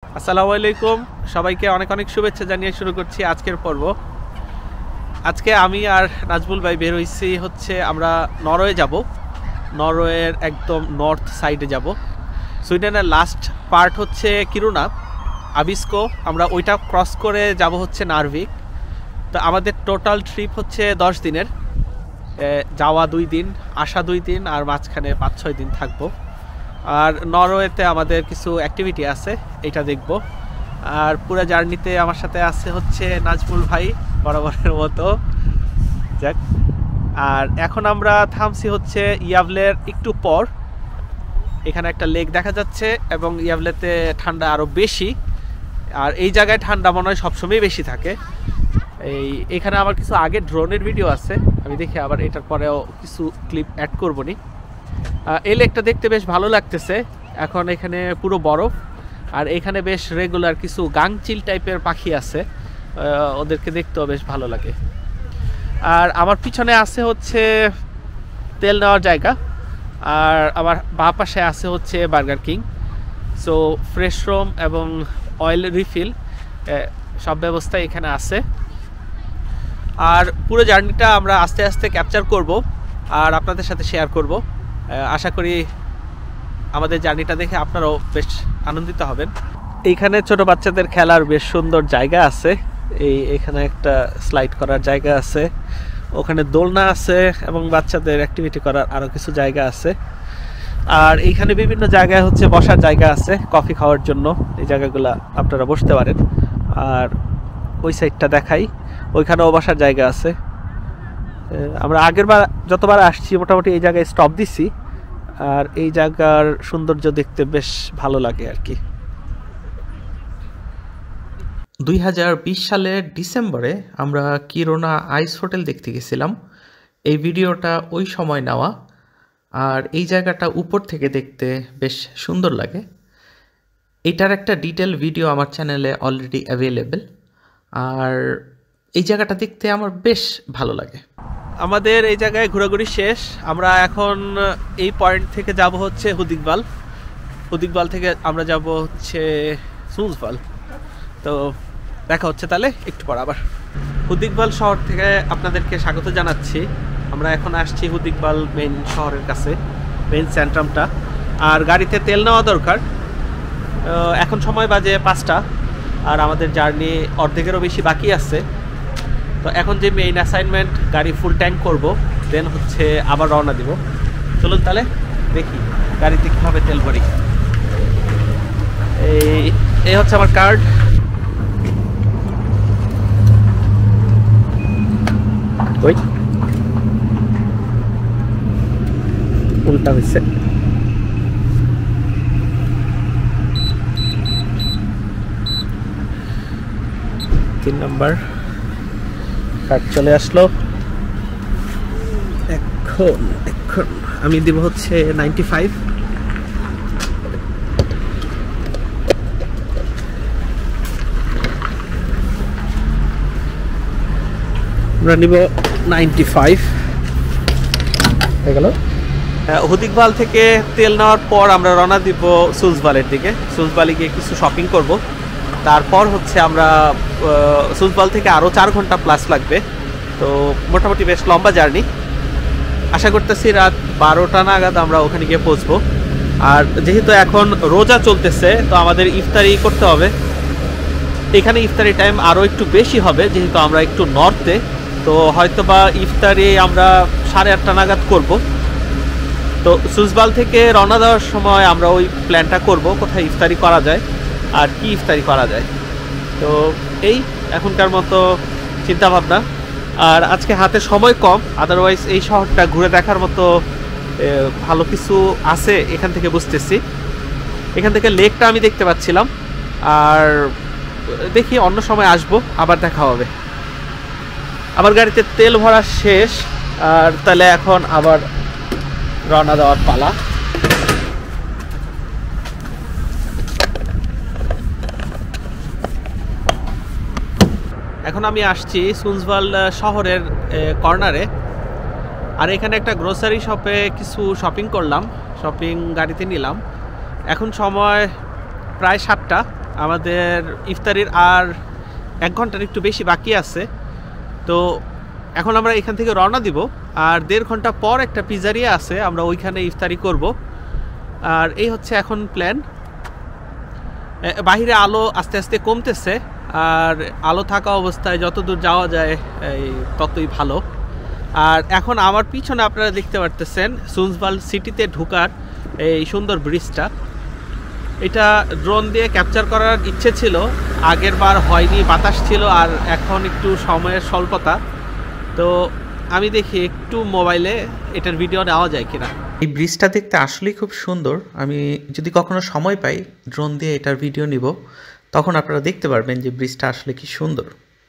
আসসালামু আলাইকুম সবাইকে অনেক অনেক শুভেচ্ছা জানিয়ে শুরু করছি আজকের পর্ব। আজকে আমি আর নাজমুল ভাই বের হইছি হচ্ছে আমরা নরওয়ে যাব। নরওয়ের একদম নর্থ সাইডে যাব। সুইডেনের লাস্ট পার্ট হচ্ছে কিরুনা আবিস্কো, আমরা ওইটা ক্রস করে যাব হচ্ছে নারভিক। তো আমাদের টোটাল ট্রিপ হচ্ছে 10 দিনের, যাওয়া 2 দিন, আসা 2 দিন, আর মাঝখানে 5-6 দিন থাকবো। আর নরওয়েতে আমাদের কিছু অ্যাক্টিভিটি আছে, এটা দেখব। আর পুরো জার্নিতে আমার সাথে আছে হচ্ছে নাজমুল ভাই বরাবরের মতো। যাক, আর এখন আমরা থামছি হচ্ছে ইয়াভলের একটু পর। এখানে একটা লেক দেখা যাচ্ছে এবং ইয়াভলেতে ঠান্ডা আরও বেশি, আর এই জায়গায় ঠান্ডা মনে হয় সবসময় বেশি থাকে। এখানে আমার কিছু আগে ড্রোনের ভিডিও আছে, আমি দেখি আবার এটার পরেও কিছু ক্লিপ অ্যাড করবো নি। এই লেকটা দেখতে বেশ ভালো লাগতেছে, এখন এখানে পুরো বরফ, আর এখানে বেশ রেগুলার কিছু গাংচিল টাইপের পাখি আছে, ওদেরকে দেখতেও বেশ ভালো লাগে। আর আমার পিছনে আছে হচ্ছে তেল নেওয়ার জায়গা, আর আমার বাঁ পাশে আছে হচ্ছে Burger King. So fresh room এবং অয়েল রিফিল সব ব্যবস্থা এখানে আছে। আর পুরো জার্নিটা আমরা আস্তে আস্তে ক্যাপচার করব আর আপনাদের সাথে শেয়ার করব। আশা করি আমাদের জার্নিটা দেখে আপনারাও বেশ আনন্দিত হবেন। এইখানে ছোট বাচ্চাদের খেলার বেশ সুন্দর জায়গা আছে, এখানে একটা স্লাইড করার জায়গা আছে, ওখানে দোলনা আছে এবং বাচ্চাদের অ্যাক্টিভিটি করার আরও কিছু জায়গা আছে। আর এইখানে বিভিন্ন জায়গায় হচ্ছে বসার জায়গা আছে কফি খাওয়ার জন্য, এই জায়গাগুলো আপনারা বসতে পারেন। আর ওই সাইডটা দেখাই, ওইখানেও বসার জায়গা আছে। আমরা আগেরবার যতবার আসছি মোটামুটি এই জায়গায় স্টপ দিছি, আর এই জায়গার সৌন্দর্য দেখতে বেশ ভালো লাগে আর কি। 2020 সালের ডিসেম্বরে আমরা কিরোনা আইস হোটেল দেখতে গেছিলাম। এই ভিডিওটা ওই সময় নেওয়া, আর এই জায়গাটা উপর থেকে দেখতে বেশ সুন্দর লাগে। এটার একটা ডিটেল ভিডিও আমার চ্যানেলে অলরেডি অ্যাভেলেবেল, আর এই জায়গাটা দেখতে আমার বেশ ভালো লাগে। আমাদের এই জায়গায় ঘোরাঘুরি শেষ, আমরা এখন এই পয়েন্ট থেকে যাব হচ্ছে হুদিকবাল। হুদিকবাল থেকে আমরা যাব হচ্ছে সুন্সবাল। তো দেখা হচ্ছে তাহলে একটু পর আবার। হুদিকবাল শহর থেকে আপনাদেরকে স্বাগত জানাচ্ছি। আমরা এখন আসছি হুদিকবাল মেইন শহরের কাছে, মেইন সেন্ট্রামটা। আর গাড়িতে তেল নেওয়া দরকার। এখন সময় বাজে 5টা, আর আমাদের জার্নি অর্ধেকেরও বেশি বাকি আছে। তো এখন যে মেইন অ্যাসাইনমেন্ট, গাড়ি ফুল ট্যাঙ্ক করব, দেন হচ্ছে আবার রওনা দিব। চলুন তাহলে দেখি গাড়িতে কীভাবে তেল ভরি। এই হচ্ছে আমার কার্ড। ওই উল্টা হয়েছে। তিন নাম্বার কার্ড চলে আসলো। এখন আমি দিব হচ্ছে 95। আমরা নিব 95 হয়ে গেল। হুদিকবাল থেকে তেল নেওয়ার পর আমরা রওনা দিব সুন্সবালের দিকে। সুন্সবালে গিয়ে কিছু শপিং করব, তারপর হচ্ছে আমরা সুন্সবাল থেকে আরও 4 ঘন্টা প্লাস লাগবে। তো মোটামুটি বেশ লম্বা জার্নি। আশা করতেছি রাত 12টা নাগাদ আমরা ওখানে গিয়ে পৌঁছবো। আর যেহেতু এখন রোজা চলতেছে, তো আমাদের ইফতারি করতে হবে। এখানে ইফতারি টাইম আরও একটু বেশি হবে, যেহেতু আমরা একটু নর্থে। তো হয়তোবা ইফতারি আমরা 8:30 নাগাদ করব। তো সুন্সবাল থেকে রওনা দেওয়ার সময় আমরা ওই প্ল্যানটা করব, কোথায় ইফতারি করা যায় আর কি ইফতারি করা যায়। তো এই এখনকার মতো চিন্তাভাবনা। আর আজকে হাতে সময় কম, আদারওয়াইজ এই শহরটা ঘুরে দেখার মতো ভালো কিছু আছে এখান থেকে বুঝতেছি। এখান থেকে লেকটা আমি দেখতে পাচ্ছিলাম, আর দেখি অন্য সময় আসবো, আবার দেখা হবে। আমার গাড়িতে তেল ভরা শেষ, আর তাহলে এখন আবার রওনা দেওয়ার পালা। এখন আমি আসছি সুন্সবাল শহরের কর্নারে, আর এখানে একটা গ্রোসারি শপে কিছু শপিং করলাম, শপিং গাড়িতে নিলাম। এখন সময় প্রায় 7টা, আমাদের ইফতারির আর 1 ঘন্টার একটু বেশি বাকি আছে। তো এখন আমরা এখান থেকে রওনা দিব, আর 1.5 ঘন্টা পর একটা পিজারিয়া আছে, আমরা ওইখানে ইফতারি করব। আর এই হচ্ছে এখন প্ল্যান। বাহিরে আলো আস্তে আস্তে কমতেছে, আর আলো থাকা অবস্থায় যতদূর যাওয়া যায় ততই ভালো। আর এখন আমার পিছনে আপনারা দেখতে পারতেছেন সুন্সবাল সিটিতে ঢোকার এই সুন্দর ব্রিজটা। এটা ড্রোন দিয়ে ক্যাপচার করার ইচ্ছে ছিল, আগের বার হয়নি, বাতাস ছিল আর এখন একটু সময়ের স্বল্পতা। তো আমি দেখি একটু মোবাইলে এটার ভিডিও নেওয়া যায় কিনা। এই ব্রিজটা দেখতে আসলেই খুব সুন্দর। আমি যদি কখনো সময় পাই ড্রোন দিয়ে এটার ভিডিও নিব, তখন আপনারা দেখতে পারবেন যে ব্রিজটা আসলে কি সুন্দর।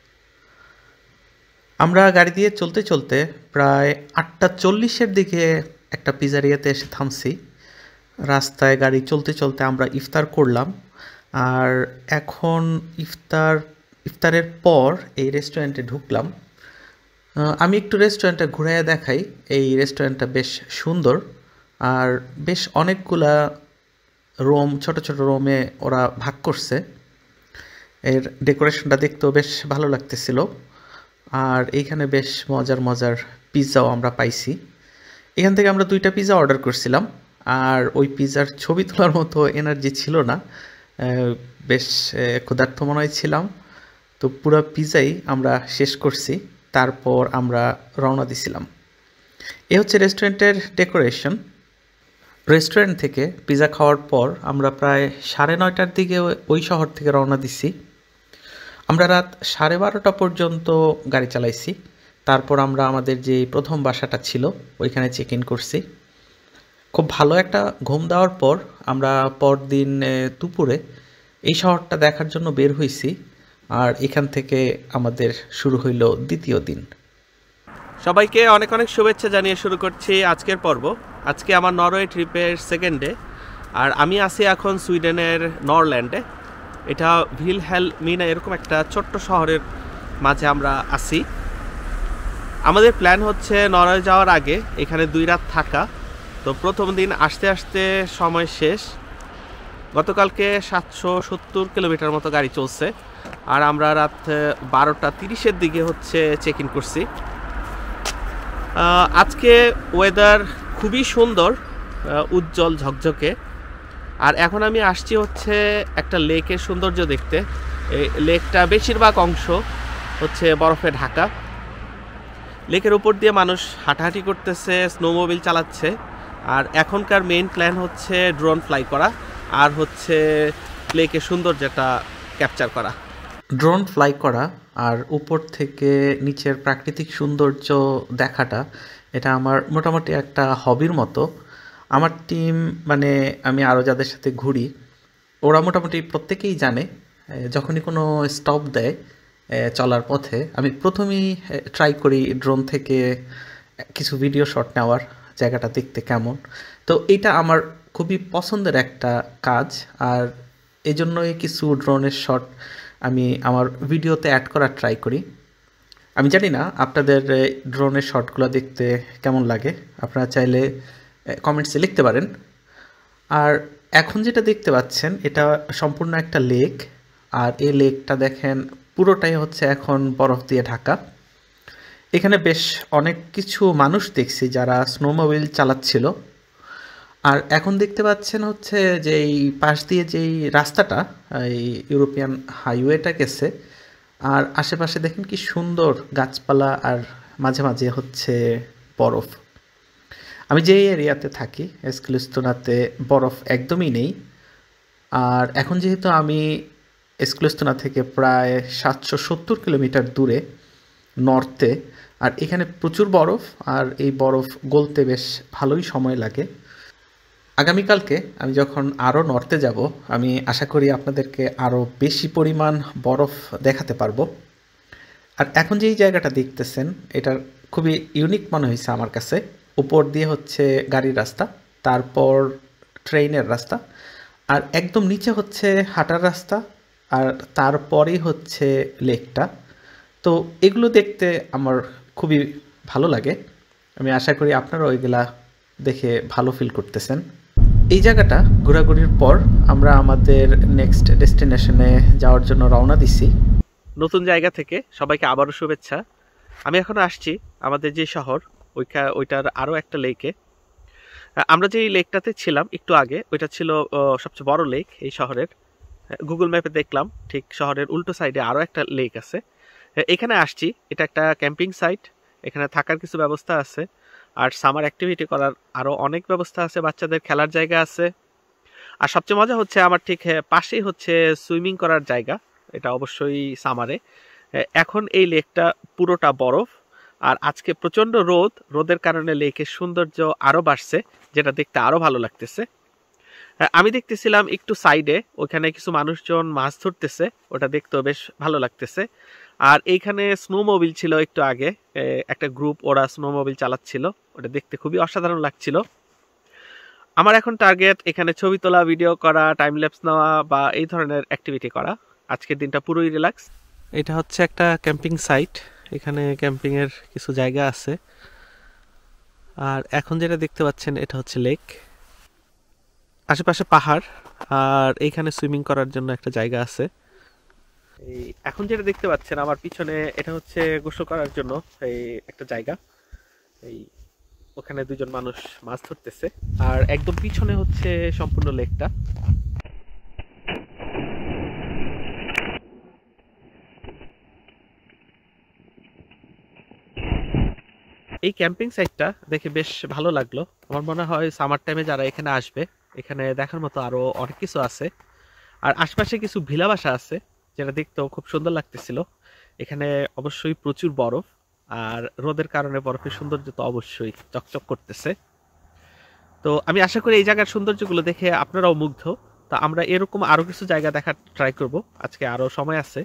আমরা গাড়ি দিয়ে চলতে চলতে প্রায় 8:40-এর দিকে একটা পিজারিয়াতে এসে থামছি। রাস্তায় গাড়ি চলতে চলতে আমরা ইফতার করলাম, আর এখন ইফতারের পর এই রেস্টুরেন্টে ঢুকলাম। আমি একটু রেস্টুরেন্টটা ঘুরাইয়া দেখাই। এই রেস্টুরেন্টটা বেশ সুন্দর, আর বেশ অনেকগুলা রুম, ছোট ছোট রুমে ওরা ভাগ করছে। এর ডেকোরেশনটা দেখতেও বেশ ভালো লাগতেছিল। আর এইখানে বেশ মজার মজার পিৎজাও আমরা পাইছি। এখান থেকে আমরা 2টা পিৎজা অর্ডার করছিলাম, আর ওই পিৎজার ছবি তোলার মতো এনার্জি ছিল না, বেশ ক্ষুধার্ত মনে হয়েছিলাম। তো পুরো পিৎজাই আমরা শেষ করছি, তারপর আমরা রওনা দিছিলাম। এ হচ্ছে রেস্টুরেন্টের ডেকোরেশন। রেস্টুরেন্ট থেকে পিৎজা খাওয়ার পর আমরা প্রায় 9:30টার দিকে ওই শহর থেকে রওনা দিছি। আমরা রাত 12:30 পর্যন্ত গাড়ি চালাইছি। তারপর আমরা আমাদের যে প্রথম বাসাটা ছিল ওইখানে চেক ইন করছি। খুব ভালো একটা ঘুম দেওয়ার পর আমরা পরদিন দুপুরে এই শহরটা দেখার জন্য বের হয়েছি, আর এখান থেকে আমাদের শুরু হইল দ্বিতীয় দিন। সবাইকে অনেক অনেক শুভেচ্ছা জানিয়ে শুরু করছি আজকের পর্ব। আজকে আমার নরওয়ে ট্রিপের 2nd ডে, আর আমি আছি এখন সুইডেনের নরল্যান্ডে। এটা ভিলহেলমিনা এরকম একটা ছোট্ট শহরের মাঝে আমরা আছি। আমাদের প্ল্যান হচ্ছে নরওয়ে যাওয়ার আগে এখানে 2 রাত থাকা। তো প্রথম দিন আসতে আসতে সময় শেষ। গতকালকে 770 কিলোমিটার মতো গাড়ি চলছে, আর আমরা রাত 12:30-এর দিকে হচ্ছে চেক ইন করছি। আজকে ওয়েদার খুবই সুন্দর, উজ্জ্বল ঝকঝকে। আর এখন আমি আসছি হচ্ছে একটা লেকের সৌন্দর্য দেখতে। এই লেকটা বেশিরভাগ অংশ হচ্ছে বরফে ঢাকা। লেকের উপর দিয়ে মানুষ হাঁটাহাঁটি করতেছে, স্নোমোবিল চালাচ্ছে। আর এখনকার মেইন প্ল্যান হচ্ছে ড্রোন ফ্লাই করা, আর হচ্ছে লেকের সৌন্দর্যটা ক্যাপচার করা। ড্রোন ফ্লাই করা আর উপর থেকে নিচের প্রাকৃতিক সৌন্দর্য দেখাটা, এটা আমার মোটামুটি একটা হবির মতো। আমার টিম, মানে আমি আরও যাদের সাথে ঘুরি, ওরা মোটামুটি প্রত্যেকেই জানে যখনই কোনো স্টপ দেয় চলার পথে, আমি প্রথমেই ট্রাই করি ড্রোন থেকে কিছু ভিডিও শট নেওয়ার, জায়গাটা দেখতে কেমন। তো এটা আমার খুবই পছন্দের একটা কাজ, আর এই জন্যই কিছু ড্রোনের শট আমি আমার ভিডিওতে অ্যাড করার ট্রাই করি। আমি জানি না আপনাদের ড্রোনের শটগুলো দেখতে কেমন লাগে, আপনারা চাইলে কমেন্টসে লিখতে পারেন। আর এখন যেটা দেখতে পাচ্ছেন এটা সম্পূর্ণ একটা লেক, আর এই লেকটা দেখেন পুরোটাই হচ্ছে এখন বরফ দিয়ে ঢাকা। এখানে বেশ অনেক কিছু মানুষ দেখছি যারা স্নোমোবিল চালাচ্ছিল। আর এখন দেখতে পাচ্ছেন হচ্ছে যে এই পাশ দিয়ে যেই রাস্তাটা, এই ইউরোপিয়ান হাইওয়েটা গেছে, আর আশেপাশে দেখেন কি সুন্দর গাছপালা, আর মাঝে মাঝে হচ্ছে বরফ। আমি যেই এরিয়াতে থাকি এস্কেলস্টোনাতে বরফ একদমই নেই। আর এখন যেহেতু আমি এস্কেলস্টোনা থেকে প্রায় 770 কিলোমিটার দূরে নর্থে, আর এখানে প্রচুর বরফ, আর এই বরফ গলতে বেশ ভালোই সময় লাগে। আগামীকালকে আমি যখন আরও নর্থে যাব, আমি আশা করি আপনাদেরকে আরও বেশি পরিমাণ বরফ দেখাতে পারবো। আর এখন যেই জায়গাটা দেখতেছেন এটা খুবই ইউনিক মনে হয়েছে আমার কাছে। উপর দিয়ে হচ্ছে গাড়ির রাস্তা, তারপর ট্রেনের রাস্তা, আর একদম নিচে হচ্ছে হাঁটার রাস্তা, আর তারপরেই হচ্ছে লেকটা। তো এগুলো দেখতে আমার খুবই ভালো লাগে। আমি আশা করি আপনারা ওইগুলা দেখে ভালো ফিল করতেছেন। এই জায়গাটা ঘোরাঘুরির পর আমরা আমাদের নেক্সট ডেস্টিনেশনে যাওয়ার জন্য রওনা দিছি। নতুন জায়গা থেকে সবাইকে আবারও শুভেচ্ছা। আমি এখন আসছি আমাদের যে শহর ওইটার আরও একটা লেকে। আমরা যে লেকটাতে ছিলাম একটু আগে, ওইটা ছিল সবচেয়ে বড় লেক এই শহরের। গুগল ম্যাপে দেখলাম ঠিক শহরের উল্টো সাইডে আরও একটা লেক আছে। এখানে আসছি, এটা একটা ক্যাম্পিং সাইট, এখানে থাকার কিছু ব্যবস্থা আছে, আর সামার অ্যাক্টিভিটি করার আরও অনেক ব্যবস্থা আছে, বাচ্চাদের খেলার জায়গা আছে। আর সবচেয়ে মজা হচ্ছে আমার ঠিক পাশেই হচ্ছে সুইমিং করার জায়গা, এটা অবশ্যই সামারে। এখন এই লেকটা পুরোটা বরফ, আর আজকে প্রচণ্ড রোদের কারণে লেকের সৌন্দর্য আরও বাড়ছে, যেটা দেখতে আরও ভালো লাগতেছে। আমি দেখতেছিলাম একটু সাইডে ওখানে কিছু মানুষজন মাছ ধরতেছে, ওটা দেখতেও বেশ ভালো লাগতেছে। আর এইখানে স্নোমোবিল ছিল একটু আগে, একটা গ্রুপ ওরা স্নোমোবিল চালাচ্ছিল, ওটা দেখতে খুবই অসাধারণ লাগছিল। আমার এখন টার্গেট এখানে ছবি তোলা, ভিডিও করা, টাইম ল্যাপস নেওয়া বা এই ধরনের অ্যাক্টিভিটি করা। আজকের দিনটা পুরোই রিল্যাক্স। এটা হচ্ছে একটা ক্যাম্পিং সাইট, এখানে ক্যাম্পিংয়ের কিছু জায়গা আছে। আর এখন যেটা দেখতে পাচ্ছেন এটা হচ্ছে লেক, আশেপাশে পাহাড়, আর এইখানে সুইমিং করার জন্য একটা জায়গা আছে। এই এখন যেটা দেখতে পাচ্ছেন আমার পিছনে, এটা হচ্ছে গোসল করার জন্য এই একটা জায়গা। এই ওখানে দুজন মানুষ মাছ ধরতেছে, আর একদম পিছনে হচ্ছে সম্পূর্ণ লেকটা। এই ক্যাম্পিং সাইটটা দেখে বেশ ভালো লাগলো। আমার মনে হয় সামার টাইমে যারা এখানে আসবে, এখানে দেখার মতো আরো অনেক কিছু আছে। আর আশপাশে কিছু ভিলা বাসা আছে, যেটা দেখতেও খুব সুন্দর লাগতেছিল। এখানে অবশ্যই প্রচুর বরফ, আর রোদের কারণে বরফের সৌন্দর্য তো অবশ্যই চকচক করতেছে। তো আমি আশা করি এই জায়গার সৌন্দর্যগুলো দেখে আপনারাও মুগ্ধ। তা আমরা এরকম আরো কিছু জায়গা দেখার ট্রাই করব, আজকে আরো সময় আছে।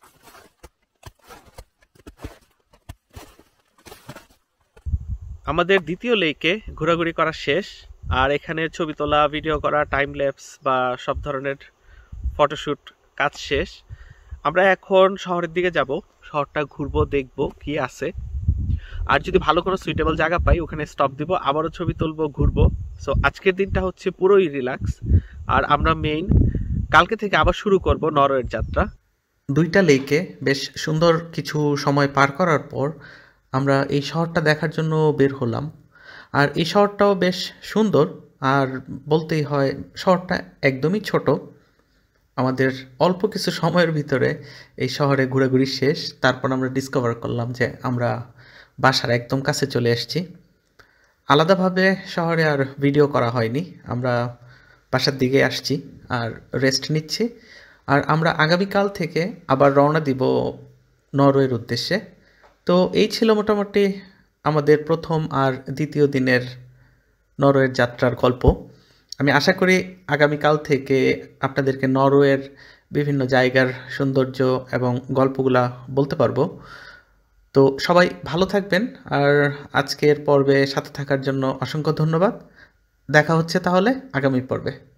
আমাদের দ্বিতীয় লেকে ঘোরাঘুরি করা শেষ, আর এখানে ছবি তোলা, ভিডিও করা, টাইম ল্যাপস বা সব ধরনের ফটোশ্যুট কাজ শেষ। আমরা এখন শহরের দিকে যাব, শহরটা ঘুরবো, দেখবো কি আছে। আর যদি ভালো কোনো সুইটেবল জায়গা পাই ওখানে স্টপ দিব, আবারও ছবি তুলবো, ঘুরবো। সো আজকের দিনটা হচ্ছে পুরোই রিল্যাক্স। আর আমরা কালকে থেকে আবার শুরু করব নরওয়ের যাত্রা। দুইটা লেকে বেশ সুন্দর কিছু সময় পার করার পর আমরা এই শহরটা দেখার জন্য বের হলাম। আর এই শহরটাও বেশ সুন্দর, আর বলতেই হয় শহরটা একদমই ছোট। আমাদের অল্প কিছু সময়ের ভিতরে এই শহরে ঘোরাঘুরি শেষ। তারপর আমরা ডিসকভার করলাম যে আমরা বাসার একদম কাছে চলে এসেছি। আলাদাভাবে শহরে আর ভিডিও করা হয়নি, আমরা বাসার দিকে আসছি আর রেস্ট নিচ্ছি। আর আমরা আগামীকাল থেকে আবার রওনা দিব নরওয়ের উদ্দেশ্যে। তো এই ছিল মোটামুটি আমাদের প্রথম আর দ্বিতীয় দিনের নরওয়ের যাত্রার গল্প। আমি আশা করি আগামীকাল থেকে আপনাদেরকে নরওয়ের বিভিন্ন জায়গার সৌন্দর্য এবং গল্পগুলা বলতে পারবো। তো সবাই ভালো থাকবেন, আর আজকের পর্বে সাথে থাকার জন্য অসংখ্য ধন্যবাদ। দেখা হচ্ছে তাহলে আগামী পর্বে।